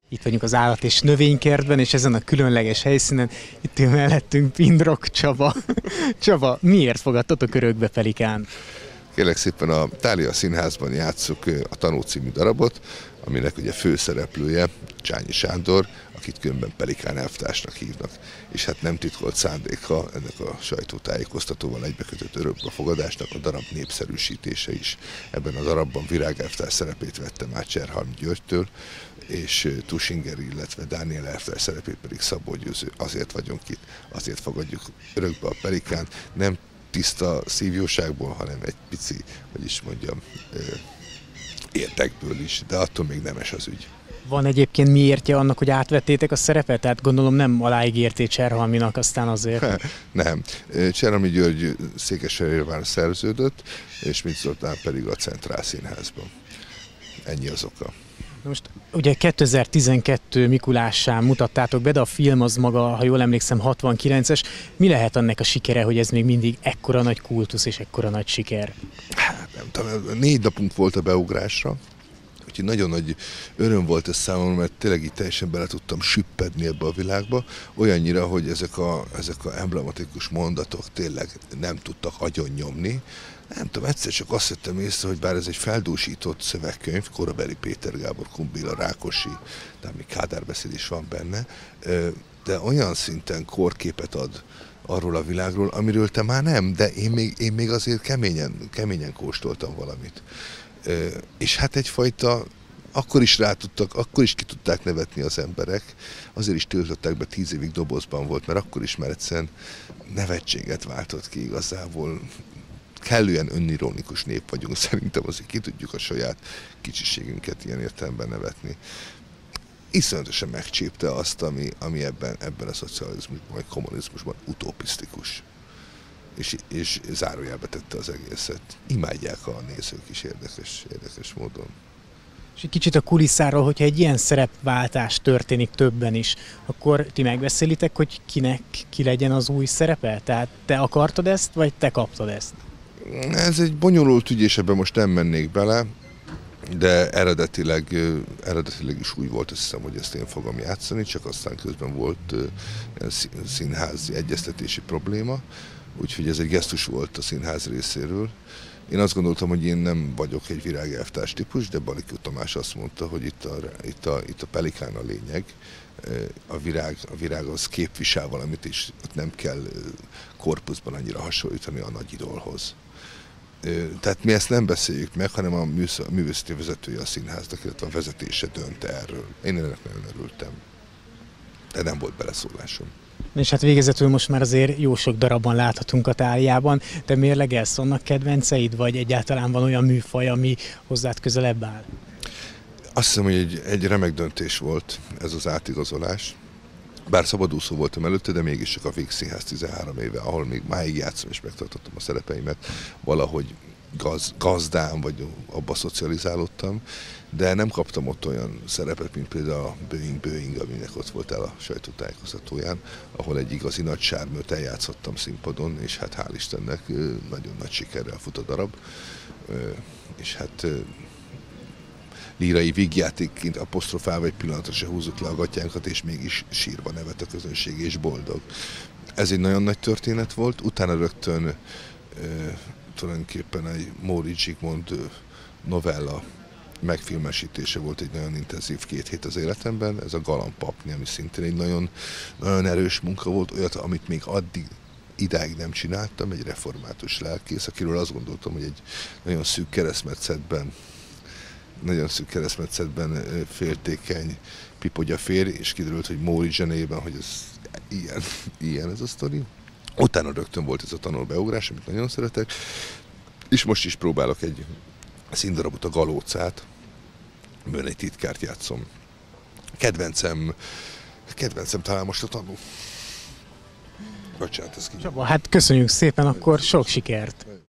Itt vagyunk az állat- és növénykertben, és ezen a különleges helyszínen itt ül mellettünk Pindrok Csaba. Csaba, miért fogadtatok örökbe Pelikán? Kérlek szépen a Thália Színházban játsszuk a Tanú című darabot, aminek ugye főszereplője Csányi Sándor, akit különben Pelikán elvtársnak hívnak. És hát nem titkolt szándéka ennek a sajtótájékoztatóval egybekötött örökbefogadásnak a darab népszerűsítése is. Ebben a darabban Virág elvtárs szerepét vettem át Cserhalmi Györgytől, és Tusinger, illetve Dániel elvtárs szerepét pedig Szabó Győző. Azért vagyunk itt, azért fogadjuk örökbe a Pelikán, nem tiszta szívjóságból, hanem egy pici, hogy is mondjam, érdekből is, de attól még nemes az ügy. Van egyébként miértje annak, hogy átvettétek a szerepet? Tehát gondolom nem aláígérté Cserhalminak, aztán azért. Nem. Cserhalmi György Székesfehérváron szerződött, és Mint Zoltán pedig a Centrál Színházban. Ennyi az oka. Most ugye 2012 Mikulássán mutattátok be, de a film az maga, ha jól emlékszem, 69-es. Mi lehet annak a sikere, hogy ez még mindig ekkora nagy kultusz és ekkora nagy siker? Hát nem tudom, 4 napunk volt a beugrásra, úgyhogy nagyon nagy öröm volt ez számomra, mert tényleg így teljesen bele tudtam süppedni ebbe a világba, olyannyira, hogy ezek a emblematikus mondatok tényleg nem tudtak agyon nyomni. Nem tudom, egyszer csak azt vettem észre, hogy bár ez egy feldúsított szövegkönyv, korabeli Péter Gábor, Kumbila, Rákosi, de még Kádár-beszéd is van benne, de olyan szinten korképet ad arról a világról, amiről te már nem, de én még azért keményen kóstoltam valamit. És hát egyfajta, akkor is ki tudták nevetni az emberek, azért is töltöttek be 10 évig dobozban volt, mert akkor is már egyszerűen nevetséget váltott ki igazából. Kellően önironikus nép vagyunk, szerintem azért ki tudjuk a saját kicsiségünket ilyen értelemben nevetni. Iszonyatosan megcsípte azt, ami ebben a szocializmusban vagy kommunizmusban utopisztikus. És zárójelbe tette az egészet. Imádják a nézők is érdekes módon. És egy kicsit a kulisszáról, hogyha egy ilyen szerepváltás történik többen is, akkor ti megbeszélitek, hogy ki legyen az új szerepe? Tehát te akartad ezt, vagy te kaptad ezt? Ez egy bonyolult ügy, és ebben most nem mennék bele, de eredetileg is úgy volt, azt hiszem, hogy ezt én fogom játszani, csak aztán közben volt színházi egyeztetési probléma, úgyhogy ez egy gesztus volt a színház részéről. Én azt gondoltam, hogy én nem vagyok egy Virág elvtárs típus, de Balikó Tamás azt mondta, hogy itt a Pelikán a lényeg, a virág az képvisel valamit, és ott nem kell korpuszban annyira hasonlítani a nagy idolhoz. Tehát mi ezt nem beszéljük meg, hanem a művészeti vezetője a színháznak, illetve a vezetése dönt erről. Én ennek nagyon örültem, de nem volt beleszólásom. És hát végezetül most már azért jó sok darabban láthatunk a Tháliában. Te mérlegelsz, vannak kedvenceid, vagy egyáltalán van olyan műfaj, ami hozzád közelebb áll? Azt hiszem, hogy egy remek döntés volt ez az átigazolás. Bár szabadúszó voltam előtte, de mégis csak a Víg Színház 13 éve, ahol még máig játszom és megtartottam a szerepeimet, valahogy gazdán, vagy abba szocializálódtam, de nem kaptam ott olyan szerepet, mint például a Boeing, aminek ott voltál a sajtótájékoztatóján, ahol egy igazi nagy sármőt eljátszottam színpadon, és hát hál' Istennek nagyon nagy sikerrel fut a darab, és hát lírai vígjátékként apostrofálva egy pillanatra se húzzuk le a gatyánkat, és mégis sírva nevet a közönség, és boldog. Ez egy nagyon nagy történet volt, utána rögtön tulajdonképpen egy Móricz Zsigmond novella megfilmesítése volt, egy nagyon intenzív 2 hét az életemben, ez a Galamb papné, ami szintén egy nagyon, nagyon erős munka volt, olyat, amit még idáig nem csináltam, egy református lelkész, akiről azt gondoltam, hogy egy nagyon szűk keresztmetszetben féltékeny pipogya férj, és kiderült, hogy Móricz zsenéjében, hogy ez ilyen ez a sztori. Utána rögtön volt ez a Tanul beugrás, amit nagyon szeretek, és most is próbálok egy színdarabot, a Galócát, amiben egy titkárt játszom. Kedvencem talán most a Tanú. Bocsánat, ez Csaba, hát köszönjük szépen, akkor sok sikert!